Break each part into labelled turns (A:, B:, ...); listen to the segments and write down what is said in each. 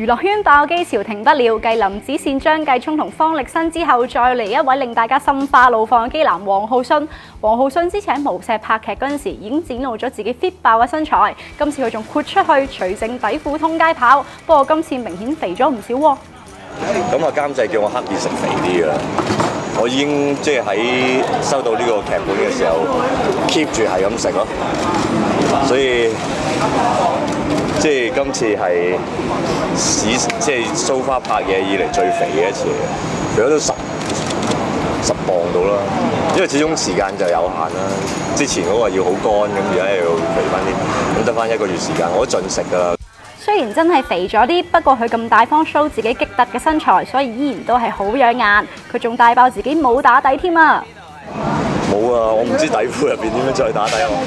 A: 娛樂圈爆機潮停不了，繼林子善、張繼聰同方力申之後，再嚟一位令大家心花怒放嘅基男王浩信。王浩信之前喺無錫拍劇嗰陣時已經展露咗自己 fit 爆嘅身材，今次佢仲豁出去除剩底褲通街跑，不過今次明顯肥咗唔少喎。
B: 咁啊監製叫我刻意食肥啲㗎啦，我已經即係喺收到呢個劇本嘅時候 keep 住係咁食咯，所以即係今次係即係 so far 拍嘢以嚟最肥嘅一次，肥咗都10磅到啦，因為始終時間就有限啦。之前嗰個要好乾，咁而家又要肥翻啲，咁得翻1個月時間，我都盡食㗎啦。
A: 雖然真係肥咗啲，不過佢咁大方 show 自己激突嘅身材，所以依然都係好養眼。佢仲大爆自己冇打底添啊！
B: 冇啊！我唔知底褲入邊點樣再打底我。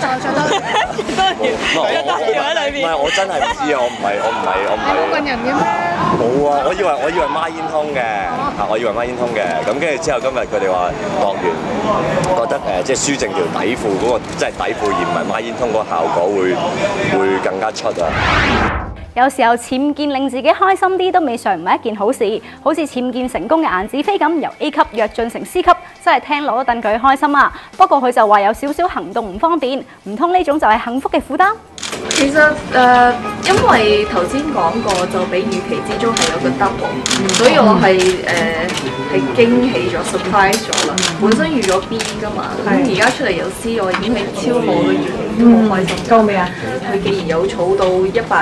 B: 唔係，我真係唔知啊！我唔係。棍人嘅咩？冇啊！我以為孖煙通嘅，我以為孖煙通嘅。咁跟住之後今日佢哋話度完，覺得即係輸剩條底褲嗰個即係底褲而唔係孖煙通嗰個效果會更加出啊！
A: 有時候僭建令自己開心啲都未嘗唔係一件好事，好似僭建成功嘅顏子飛咁，由 A 級躍進成 C 級，真係聽落都戥佢開心啊！不過佢就話有少少行動唔方便，唔通呢種就係幸福嘅負擔？
C: 其實因為頭先講過，就比預期之中係有個 double，所以我係驚喜咗 surprise 咗啦。本身預咗 B 噶嘛，咁而家出嚟有 C， 我已經係超過咗預期，都好開心。夠未啊？佢既然有儲到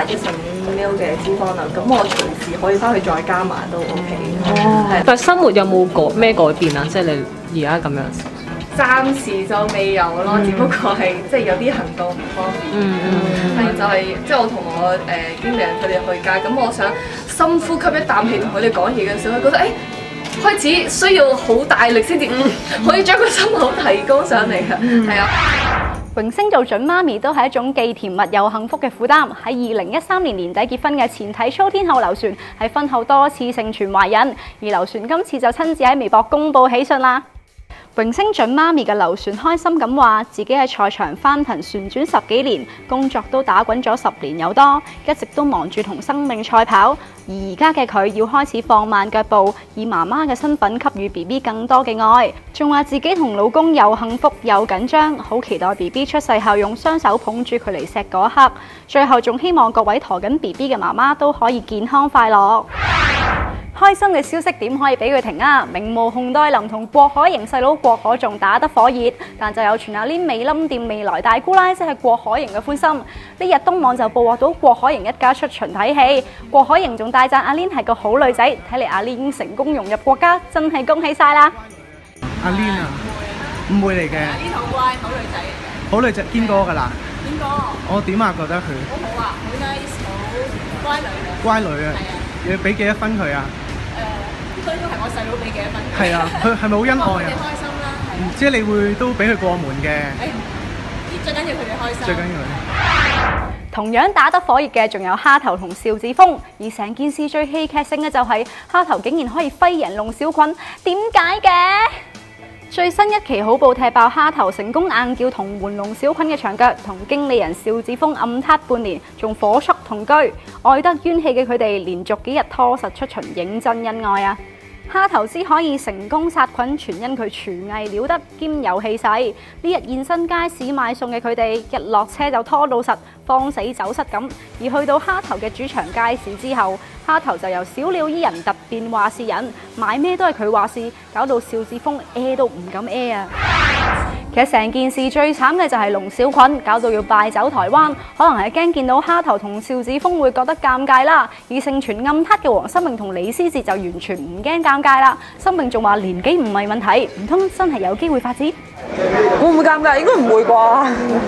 C: 115ml 嘅脂肪啦，咁我隨時可以翻去再加埋都 OK。係，
D: 但係生活有冇咩改變啊？即係你而家咁樣。
C: 暫時就未有咯，只不過係即係有啲行動唔方便。係就係即係我同我經理人佢哋去街，咁我想深呼吸一啖氣同佢哋講嘢嘅時候，覺得開始需要好大力先至可以將個心口提高上嚟嘅。係啊。
A: 榮升做準媽咪都係一種既甜蜜又幸福嘅負擔。喺2013年年底結婚嘅前體操天后劉璇，喺婚後多次盛傳懷孕，而劉璇今次就親自喺微博公佈喜訊啦。榮升準媽咪嘅劉璇開心咁話：自己喺賽場翻騰旋轉10幾年，工作都打滾咗10年有多，一直都忙住同生命賽跑。而家嘅佢要開始放慢腳步，以媽媽嘅身份給予 BB 更多嘅愛。仲話自己同老公又幸福又緊張，好期待 BB 出世後用雙手捧住佢嚟錫嗰一刻。最後仲希望各位陀緊 BB 嘅媽媽都可以健康快樂。開心嘅消息點可以俾佢停啊？名模熊黛林同郭海瑩細佬郭可仲打得火熱，但就有傳阿 Lin 美冧店未來大姑奶，即係郭海瑩嘅歡心。呢日東網就報獲到郭海瑩一家出巡睇戲，郭海瑩仲大讚阿 Lin 係個好女仔，睇嚟阿 Lin 已經成功融入國家，真係恭喜晒啦！
E: 阿 Lin 啊，唔會嚟嘅。阿
F: Lin 好乖，好女仔。
E: 好女仔，堅哥㗎啦。堅哥。我點啊？覺得佢。
F: 好好啊，好 nice， 好乖女。
E: 乖女啊！要俾幾多分佢啊？
F: 應該都係我細佬俾幾多分。
E: 係啊，佢係咪好恩愛啊？
F: 開心啦，
E: 即係你會都俾佢過門嘅。
F: 最緊要佢哋開心。
E: 最緊要。
A: 同樣打得火熱嘅仲有蝦頭同邵子峰，而成件事最戲劇性嘅就係蝦頭竟然可以揮贏龍小菌，點解嘅？最新一期好報踢爆蝦頭成功硬叫同援龍小菌嘅長腳，同經理人邵子峰暗撻半年，仲火速同居。愛得冤氣嘅佢哋連續幾日拖實出巡，認真恩愛啊！蝦頭之可以成功殺菌，全因佢廚藝了得兼有氣勢。呢日現身街市買餸嘅佢哋，一落車就拖到實，慌死走失咁。而去到蝦頭嘅主場街市之後，蝦頭就由小鳥依人突變話事人，買咩都係佢話事，搞到邵子峰都唔敢啊！其實成件事最慘嘅就係龍小菌，搞到要敗走台灣，可能係驚見到蝦頭同邵子峰會覺得尷尬啦。而盛傳暗撻嘅黃心穎同李思捷就完全唔驚尷尬啦。心穎仲話年紀唔係問題，唔通真係有機會發展？
G: 會唔會尷尬？應該唔會啩？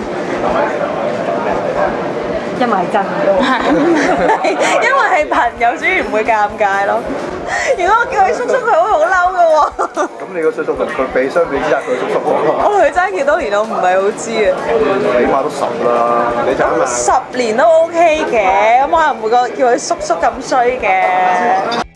G: 因為係真嘅，因為係朋友，所以唔會尷尬咯。如果我叫佢叔叔，佢好嬲嘅喎。
H: 咁你個叔叔同佢相比之下，佢叔叔喎。
G: 我同佢爭幾多年，我唔係好知啊。
H: 起碼都10啦，你就咁啊。
G: 10年都 OK 嘅，咁我又唔會叫佢叔叔咁衰嘅。